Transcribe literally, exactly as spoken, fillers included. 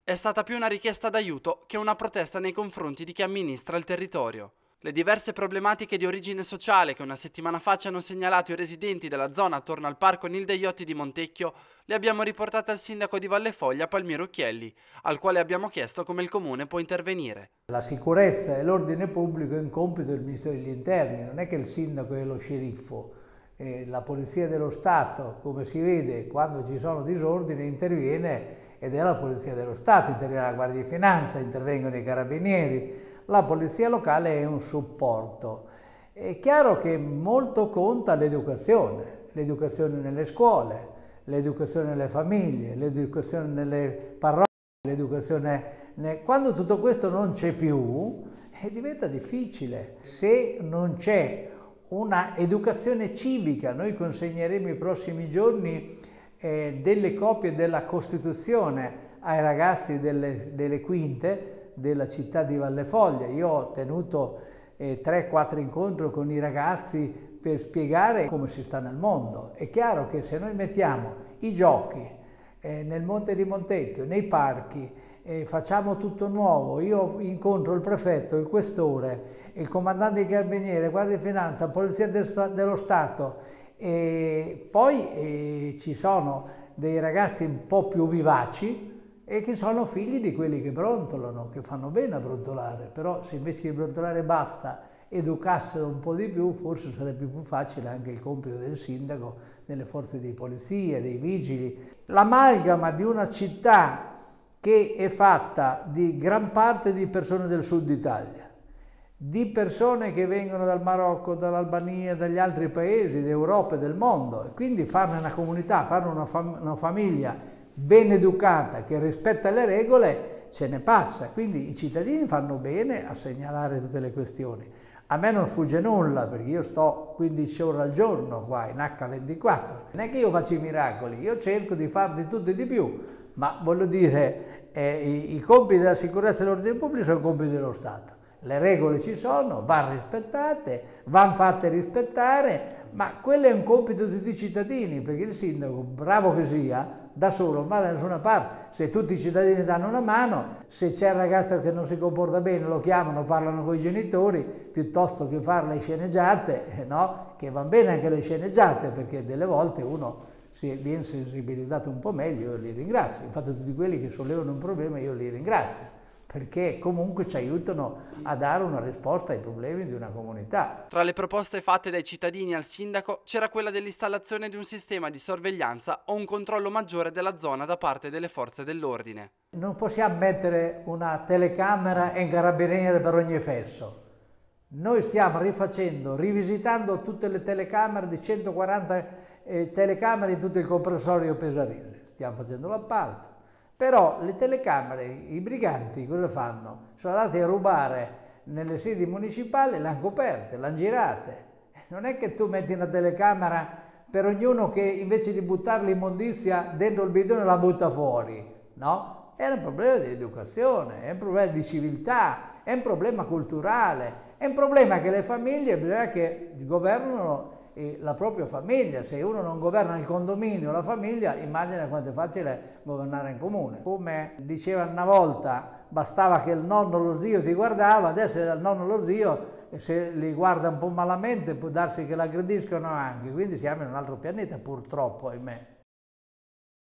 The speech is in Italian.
È stata più una richiesta d'aiuto che una protesta nei confronti di chi amministra il territorio. Le diverse problematiche di origine sociale che una settimana fa ci hanno segnalato i residenti della zona attorno al parco Nil degli Otti di Montecchio le abbiamo riportate al sindaco di Vallefoglia, Palmiro Occhielli, al quale abbiamo chiesto come il comune può intervenire. La sicurezza e l'ordine pubblico è un compito del Ministero degli Interni, non è che il sindaco è lo sceriffo. Eh, la Polizia dello Stato, come si vede, quando ci sono disordini interviene, ed è la Polizia dello Stato, interviene la Guardia di Finanza, intervengono i Carabinieri, la Polizia locale è un supporto. È chiaro che molto conta l'educazione, l'educazione nelle scuole, l'educazione nelle famiglie, l'educazione nelle parrocchie, l'educazione... Quando tutto questo non c'è più, eh, diventa difficile. Se non c'è una educazione civica, noi consegneremo i prossimi giorni eh, delle copie della Costituzione ai ragazzi delle, delle quinte della città di Vallefoglia. Io ho tenuto eh, tre quattro incontri con i ragazzi per spiegare come si sta nel mondo. È chiaro che se noi mettiamo i giochi eh, nel Monte di Montecchio, nei parchi, eh, facciamo tutto nuovo, io incontro il prefetto, il questore, il comandante di Carabinieri, Guardia di Finanza, Polizia dello Stato, e poi eh, ci sono dei ragazzi un po' più vivaci e che sono figli di quelli che brontolano, che fanno bene a brontolare, però se invece di brontolare basta, educassero un po' di più, forse sarebbe più facile anche il compito del sindaco, delle forze di polizia, dei vigili. L'amalgama di una città che è fatta di gran parte di persone del sud Italia, di persone che vengono dal Marocco, dall'Albania, dagli altri paesi d'Europa e del mondo, e quindi farne una comunità, farne una, fam una famiglia ben educata, che rispetta le regole, ce ne passa. Quindi i cittadini fanno bene a segnalare tutte le questioni. A me non sfugge nulla, perché io sto quindici ore al giorno qua in acca ventiquattro. Non è che io faccio i miracoli, io cerco di far di tutto e di più, ma voglio dire, eh, i, i compiti della sicurezza e dell'ordine pubblico sono compiti dello Stato. Le regole ci sono, vanno rispettate, vanno fatte rispettare, ma quello è un compito di tutti i cittadini, perché il sindaco, bravo che sia, da solo non va da nessuna parte. Se tutti i cittadini danno una mano, se c'è il ragazzo che non si comporta bene, lo chiamano, parlano con i genitori, piuttosto che fare le sceneggiate, eh, no? Che van bene anche le sceneggiate, perché delle volte uno si viene sensibilizzato un po' meglio, io li ringrazio. Infatti tutti quelli che sollevano un problema io li ringrazio, perché comunque ci aiutano a dare una risposta ai problemi di una comunità. Tra le proposte fatte dai cittadini al sindaco c'era quella dell'installazione di un sistema di sorveglianza o un controllo maggiore della zona da parte delle forze dell'ordine. Non possiamo mettere una telecamera e un carabiniere per ogni fesso. Noi stiamo rifacendo, rivisitando tutte le telecamere di centoquaranta eh, telecamere in tutto il comprensorio Pesarese. Stiamo facendo l'appalto. Però le telecamere, i briganti cosa fanno? Sono andati a rubare nelle sedi municipali, le hanno coperte, le hanno girate. Non è che tu metti una telecamera per ognuno che invece di buttar l'immondizia dentro il bidone la butta fuori, no? È un problema di educazione, è un problema di civiltà, è un problema culturale, è un problema che le famiglie bisogna che governano la propria famiglia. Se uno non governa il condominio, la famiglia, immagina quanto è facile governare in comune. Come diceva una volta, bastava che il nonno o lo zio ti guardava, adesso il nonno o lo zio, se li guarda un po' malamente può darsi che l'aggrediscono anche, quindi siamo in un altro pianeta purtroppo, ahimè.